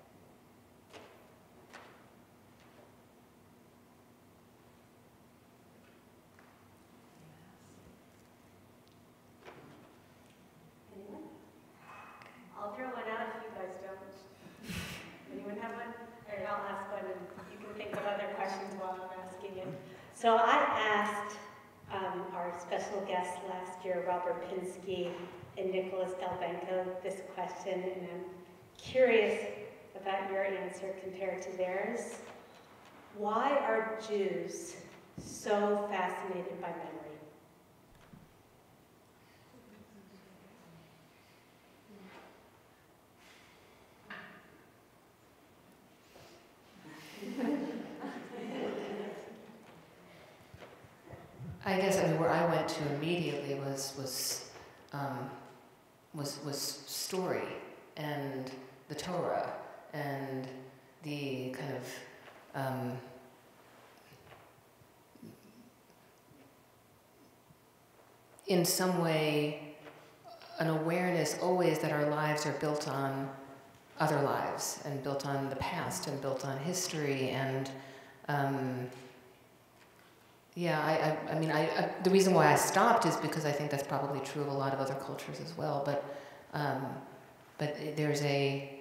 I'll throw one out if you guys don't. Anyone have one? Or I'll ask one, and you can think of other questions while I'm asking it. So I asked our special guests last year, Robert Pinsky and Nicholas Delvenco, this question, and I'm curious about your answer compared to theirs. Why are Jews so fascinated by memory? I guess where I went to immediately was story and the Torah and the kind of in some way an awareness always that our lives are built on other lives and built on the past and built on history and the reason why I stopped is because I think that's probably true of a lot of other cultures as well. But there's a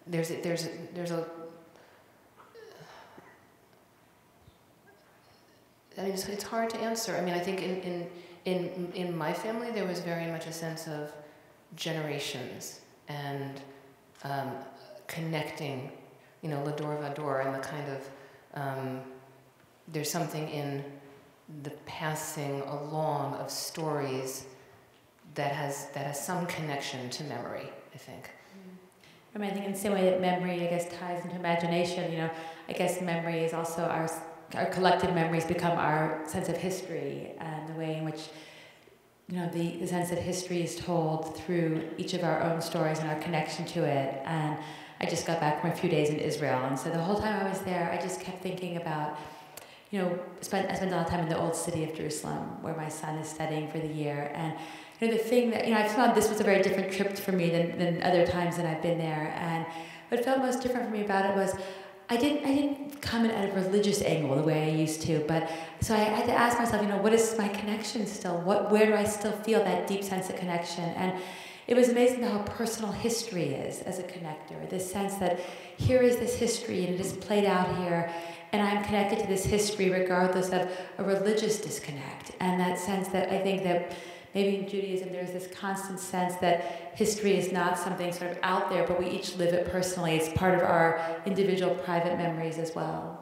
I mean, it's hard to answer. I mean, I think in my family there was very much a sense of generations and connecting, Lador Vador, and the kind of there's something in the passing along of stories that has some connection to memory, I think. I mean, I think in the same way that memory, I guess, ties into imagination, I guess memory is also our collective memories become our sense of history, and the way in which, the sense that history is told through each of our own stories and our connection to it. And I just got back from a few days in Israel, and so the whole time I was there, I just kept thinking about, I spent a lot of time in the old city of Jerusalem, where my son is studying for the year. And the thing that, I found this was a very different trip for me than other times that I've been there. And what felt most different for me about it was I didn't come in at a religious angle the way I used to, but so I had to ask myself, what is my connection still? Where do I still feel that deep sense of connection? And it was amazing how personal history is as a connector. This sense that here is this history and it is played out here, and I'm connected to this history regardless of a religious disconnect. And that sense that I think that maybe in Judaism there's this constant sense that history is not something sort of out there, but we each live it personally. It's part of our individual private memories as well.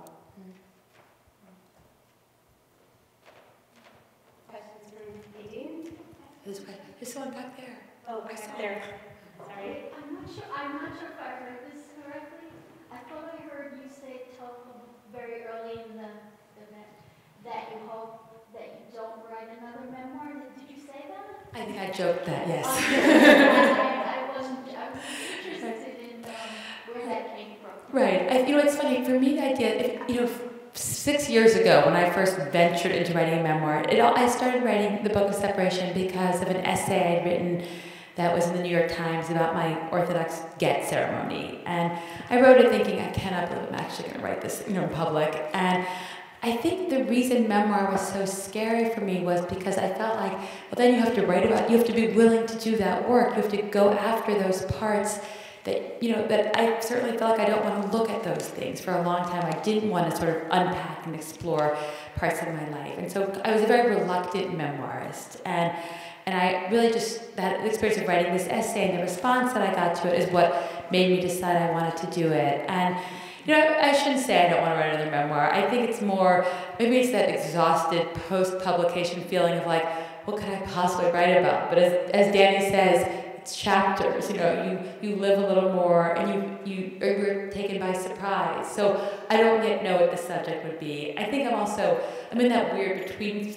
Questions from Nadine? There's someone back there. Oh, back there. Sorry. I'm not sure if I heard this correctly. I thought I heard you say very early in the event that you hope that you don't write another memoir. Did you say that? I think I joked that, yes. I was interested in where that came from. Right. It's funny, for me, the idea, 6 years ago when I first ventured into writing a memoir, I started writing the Book of Separation because of an essay I'd written that was in the New York Times about my Orthodox get ceremony. And I wrote it thinking, I cannot believe I'm actually going to write this, in public. And I think the reason memoir was so scary for me was because I felt like, well, then you have to write about it. You have to be willing to do that work. You have to go after those parts that, that I certainly felt like I don't want to look at those things. For a long time, I didn't want to sort of unpack and explore parts of my life. And so I was a very reluctant memoirist. And I really just, that experience of writing this essay and the response that I got to it is what made me decide I wanted to do it. And I shouldn't say I don't want to write another memoir. I think it's more, maybe it's that exhausted post-publication feeling of like, what could I possibly write about? But as Danny says, it's chapters. You live a little more, and you're taken by surprise. So I don't yet know what the subject would be. I think I'm in that weird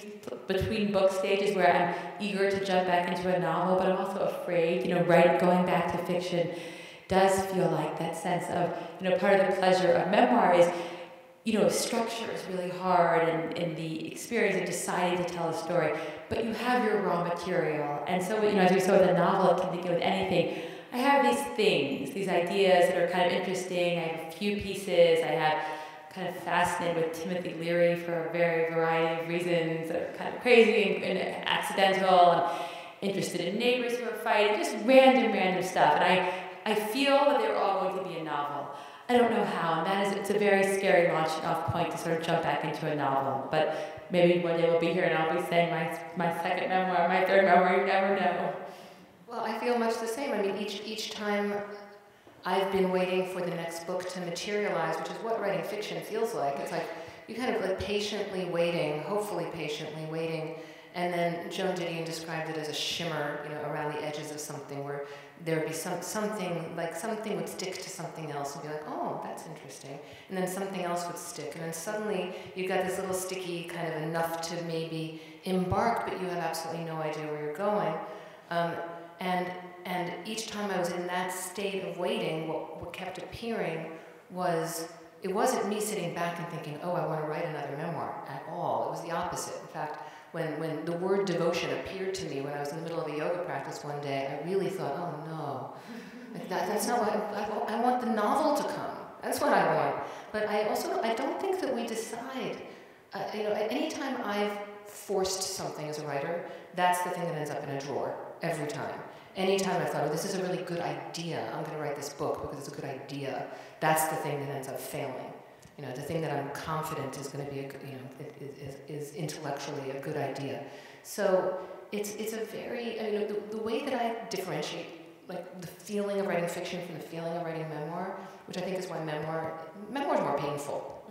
between book stages where I'm eager to jump back into a novel, but I'm also afraid. Going back to fiction does feel like that sense of, part of the pleasure of memoir is, structure is really hard and the experience of deciding to tell a story, but you have your raw material. And so, as we saw with a novel, it can think of anything. I have these things, these ideas that are kind of interesting. I have a few pieces. I have kind of fascinated with Timothy Leary for a variety of reasons that are kind of crazy and accidental, and interested in neighbors who are fighting, just random stuff. And I feel that they're all going to be a novel. I don't know how, and it's a very scary launching off point to sort of jump back into a novel. But maybe one day we'll be here and I'll be saying my second memoir, my third memoir, you never know. Well, I feel much the same. I mean, each time I've been waiting for the next book to materialize, which is what writing fiction feels like. It's like you kind of like patiently waiting, hopefully patiently waiting, and then Joan Didion described it as a shimmer, around the edges of something where there would be something would stick to something else and be like, oh, that's interesting. And then something else would stick. And then suddenly you've got this little sticky kind of enough to maybe embark, but you have absolutely no idea where you're going. And each time I was in that state of waiting, what kept appearing was, it wasn't me sitting back and thinking, oh, I want to write another memoir at all. It was the opposite. In fact, when the word devotion appeared to me when I was in the middle of a yoga practice one day, I really thought, oh no, that's not what I want the novel to come. That's what I want. But I don't think that we decide. Anytime I've forced something as a writer, that's the thing that ends up in a drawer every time. Anytime I thought, oh, this is a really good idea, I'm going to write this book because it's a good idea, that's the thing that ends up failing. The thing that I'm confident is going to be, is intellectually a good idea. So it's a very, the way that I differentiate, like the feeling of writing fiction from the feeling of writing memoir, which I think is why memoir is more painful.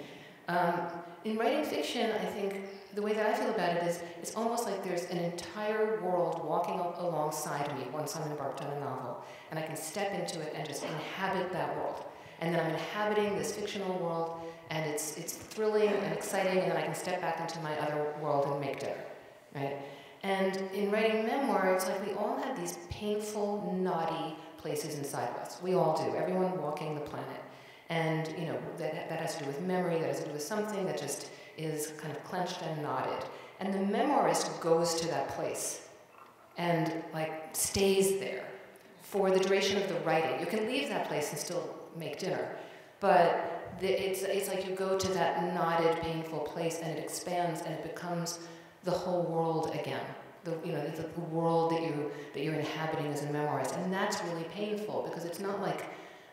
In writing fiction, I think the way that I feel about it is it's almost like there's an entire world walking alongside me once I'm embarked on a novel, and I can step into it and just inhabit that world. And then I'm inhabiting this fictional world, and it's thrilling and exciting, and then I can step back into my other world and make dinner, right? And in writing memoir, it's like we all have these painful, knotty places inside of us. We all do, everyone walking the planet. And, that has to do with memory, that has to do with something that just is kind of clenched and knotted. And the memoirist goes to that place and, stays there for the duration of the writing. You can leave that place and still make dinner, but it's like you go to that knotted, painful place, and it expands, and it becomes the whole world again. The world that you're inhabiting as a memoirist, and that's really painful because it's not like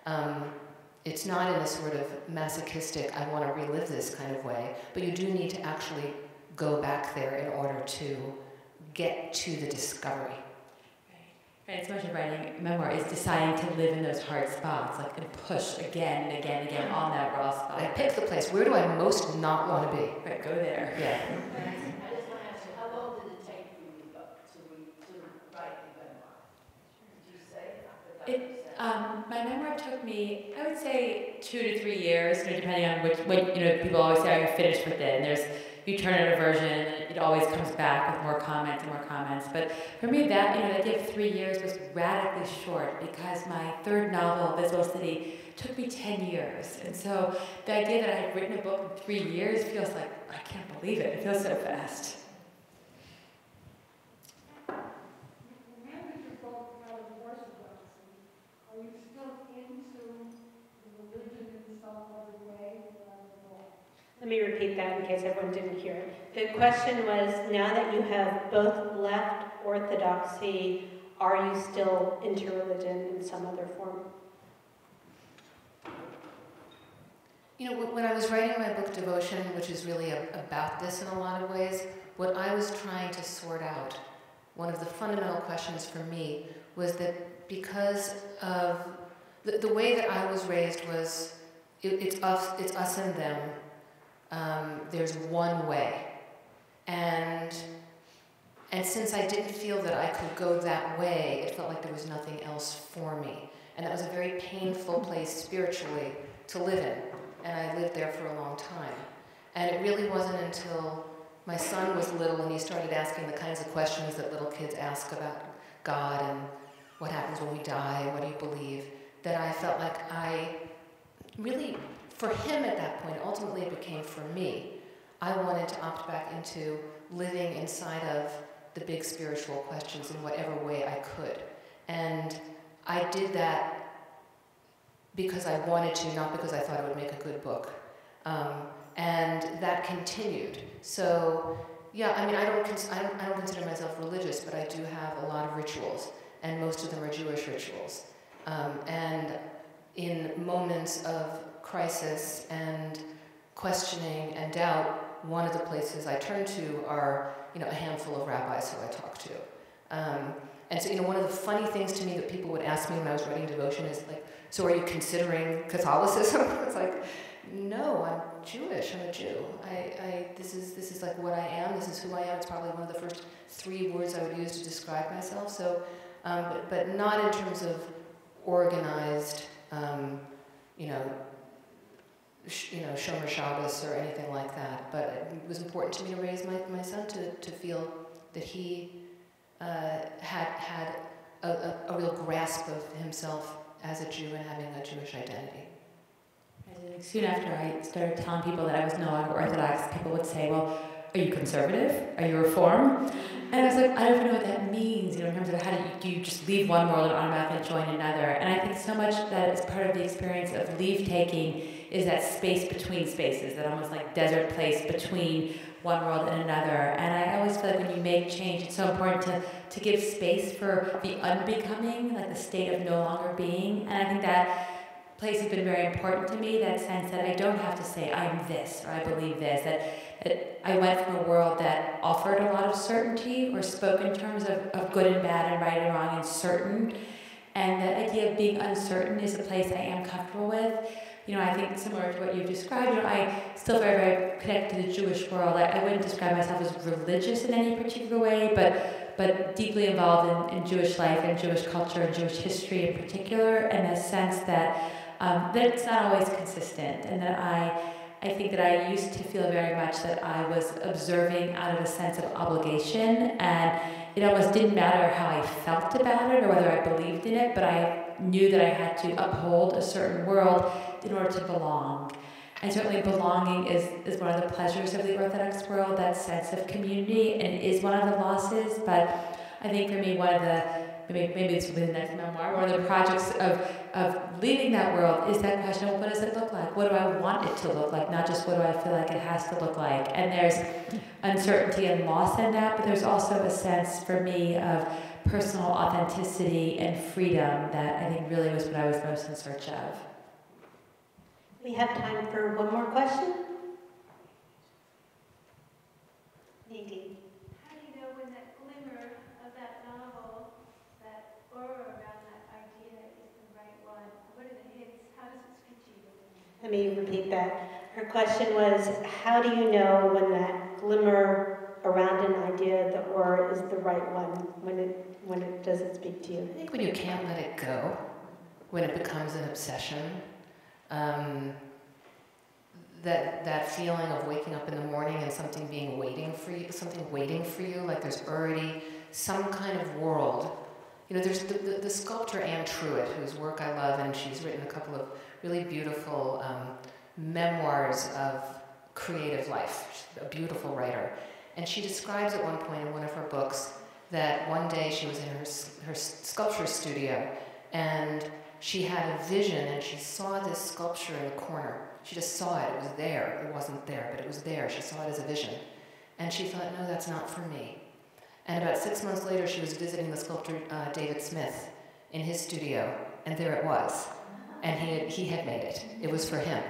it's not in a sort of masochistic, I want to relive this kind of way, but you do need to actually go back there in order to get to the discovery. Right, so much of writing memoir is deciding to live in those hard spots, and push again and again and again on that raw spot. Pick the place. Where do I most not want to be? Right, go there. Yeah. I just want to ask you, how long did it take for you to write the memoir? Did you say? My memoir took me, I would say, 2 to 3 years, depending on when people always say, are you finished with it? And you turn in a version, and it always comes back with more comments and more comments. But for me, the idea of 3 years was radically short because my third novel, Visible City, took me 10 years. And so the idea that I had written a book in 3 years feels like, I can't believe it. It feels so fast. Where did you go in case everyone didn't hear it. The question was, now that you have both left Orthodoxy, are you still interreligion in some other form? You know, when I was writing my book Devotion, which is really about this in a lot of ways, what I was trying to sort out, one of the fundamental questions for me, was that because of the way that I was raised was, it's us and them. There's one way. And since I didn't feel that I could go that way, it felt like there was nothing else for me. And that was a very painful place spiritually to live in. And I lived there for a long time. And it really wasn't until my son was little and he started asking the kinds of questions that little kids ask about God and what happens when we die, what do you believe, that I felt like I really, for him at that point, ultimately it became for me, I wanted to opt back into living inside of the big spiritual questions in whatever way I could. And I did that because I wanted to, not because I thought it would make a good book. And that continued. So, yeah, I mean, I don't consider myself religious, but I do have a lot of rituals, and most of them are Jewish rituals. And in moments of crisis and questioning and doubt, one of the places I turn to are, a handful of rabbis who I talk to. And so, one of the funny things to me that people would ask me when I was writing Devotion is like, so are you considering Catholicism? It's like, no, I'm Jewish, I'm a Jew. This is like what I am, this is who I am. It's probably one of the first 3 words I would use to describe myself. So, but not in terms of organized, Shomer Shabbos or anything like that. But it was important to me to raise my son to feel that he had a real grasp of himself as a Jew and having a Jewish identity. Soon after I started telling people that I was no longer Orthodox, people would say, well, are you conservative? Are you Reform? And I was like, I don't even know what that means, in terms of how do you just leave one world and automatically join another? And I think so much that is part of the experience of leave-taking is that space between spaces, that almost like desert place between one world and another. And I always feel like when you make change, it's so important to give space for the unbecoming, like the state of no longer being. And I think that place has been very important to me, that sense that I don't have to say I am this or I believe this, that I went from a world that offered a lot of certainty or spoke in terms of good and bad and right and wrong and certain, and the idea of being uncertain is a place I am comfortable with. I think similar to what you've described, I still very, very connected to the Jewish world. I wouldn't describe myself as religious in any particular way, but deeply involved in Jewish life and Jewish culture and Jewish history in particular, and a sense that it's not always consistent, and that I think that I used to feel very much that I was observing out of a sense of obligation, and it almost didn't matter how I felt about it or whether I believed in it, but I knew that I had to uphold a certain world in order to belong. And certainly belonging is one of the pleasures of the Orthodox world, that sense of community, and it is one of the losses, but I think for me, one of the, maybe this will be the next memoir, one of the projects of leaving that world is that question of what does it look like? What do I want it to look like? Not just what do I feel like it has to look like. And there's uncertainty and loss in that, but there's also a sense for me of personal authenticity and freedom that I think really was what I was most in search of. We have time for one more question. Nadine. How do you know when that glimmer of that novel, that aura around that idea is the right one? What are the hints? How does it speak to you? Let me repeat that. Her question was, how do you know when that glimmer around an idea, the aura, is the right one, when it doesn't speak to you? I think when you can't let it go, when it becomes an obsession, that feeling of waking up in the morning and something waiting for you, like there's already some kind of world. There's the sculptor Anne Truitt, whose work I love, and she's written a couple of really beautiful memoirs of creative life. She's a beautiful writer. And she describes at one point in one of her books that one day she was in her sculpture studio, and she had a vision, and she saw this sculpture in the corner. She just saw it. It was there. It wasn't there, but it was there. She saw it as a vision. And she thought, no, that's not for me. And about 6 months later, she was visiting the sculptor David Smith in his studio, and there it was. And he had made it. It was for him.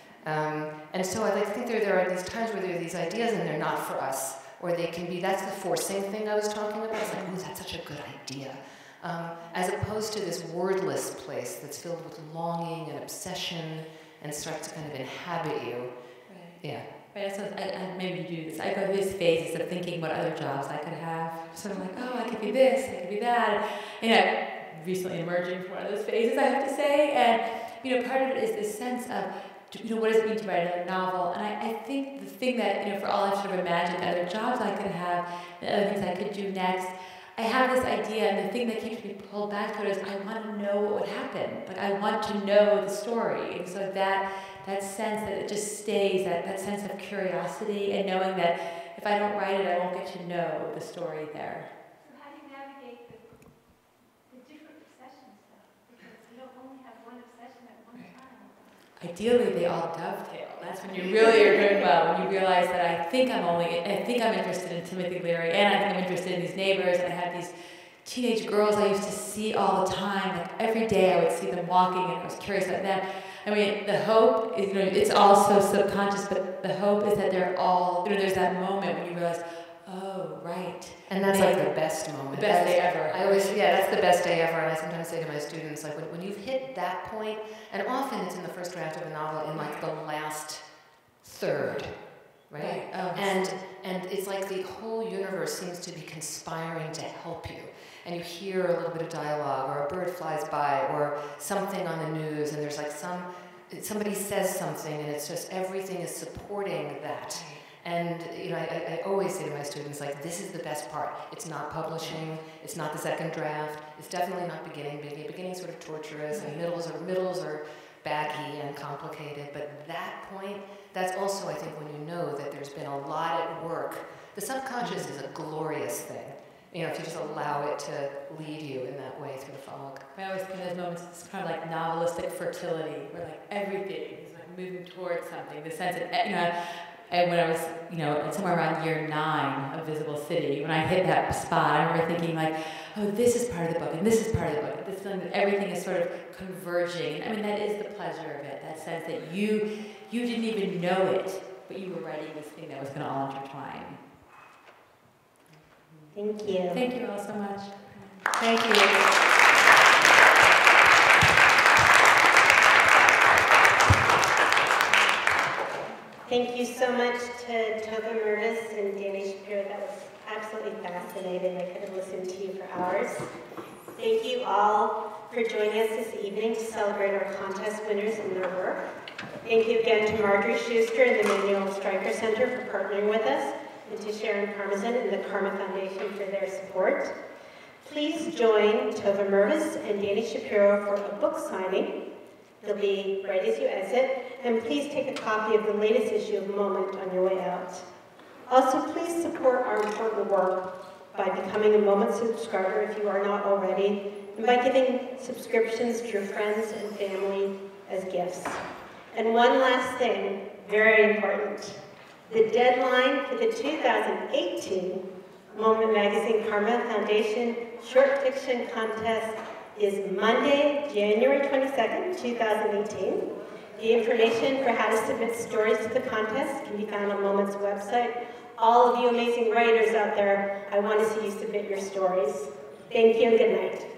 And so I think there are these times where there are these ideas and they're not for us. Or they can be, that's the forcing thing I was talking about. It's like, ooh, that's such a good idea. As opposed to this wordless place that's filled with longing and obsession and starts to kind of inhabit you. Right. Yeah. Right, so I maybe do this. I go through these phases of thinking what other jobs I could have. So I'm like, oh, I could be this, I could be that. And, you know, recently emerging from one of those phases, I have to say. And, you know, part of it is this sense of, you know, what does it mean to write another novel? And I think the thing that, you know, for all I've sort of imagined other jobs I could have, and other things I could do next, I have this idea, and the thing that keeps me pulled back to it is I want to know what would happen. Like, I want to know the story. And so that sense that it just stays, that sense of curiosity, and knowing that if I don't write it, I won't get to know the story there. So how do you navigate the different obsessions, though? Because you don't only have one obsession at one time. Ideally, they all dovetail. That's when you really are doing well, when you realize that I think I'm interested in Timothy Leary, and I think I'm interested in these neighbors, and I have these teenage girls I used to see all the time. Like, every day I would see them walking, and I was curious about them. I mean, the hope is, you know, it's all so subconscious, but the hope is that they're all, you know, there's that moment when you realize, oh, right. And that's like the best moment. The best day ever. That's the best day ever. And I sometimes say to my students, like, when you've hit that point, and often it's in the first draft of a novel, in like the last third, right? Oh, and it's like the whole universe seems to be conspiring to help you. And you hear a little bit of dialogue, or a bird flies by, or something on the news, and there's like somebody says something, and it's just everything is supporting that. And you know, I always say to my students, like, this is the best part. It's not publishing, it's not the second draft, it's definitely not beginning. Beginning's sort of torturous, and middles are baggy and complicated, but that point, that's also, I think, when you know that there's been a lot at work. The subconscious is a glorious thing. You know, if you just allow it to lead you in that way through the fog. I always think of those moments, it's kind of like novelistic fertility, where like everything is like moving towards something. The sense that, you know, and when I was, you know, somewhere around year 9 of Visible City, when I hit that spot, I remember thinking like, oh, this is part of the book, and this is part of the book. This feeling that everything is sort of converging. I mean, that is the pleasure of it, that sense that you didn't even know it, but you were writing this thing that was going to all intertwine. Thank you. Thank you all so much. Thank you. Thank you so much to Tova Mervis and Danny Shapiro. That was absolutely fascinating. I could have listened to you for hours. Thank you all for joining us this evening to celebrate our contest winners and their work. Thank you again to Marjorie Schuster and the Manuel Stryker Center for partnering with us, and to Sharon Karmazin and the Karma Foundation for their support. Please join Tova Mervis and Danny Shapiro for a book signing. They'll be right as you exit. And please take a copy of the latest issue of Moment on your way out. Also, please support our important work by becoming a Moment subscriber if you are not already, and by giving subscriptions to your friends and family as gifts. And one last thing, very important. The deadline for the 2018 Moment Magazine Karma Foundation Short Fiction Contest is Monday, January 22nd, 2018. The information for how to submit stories to the contest can be found on Moment's website. All of you amazing writers out there, I want to see you submit your stories. Thank you and good night.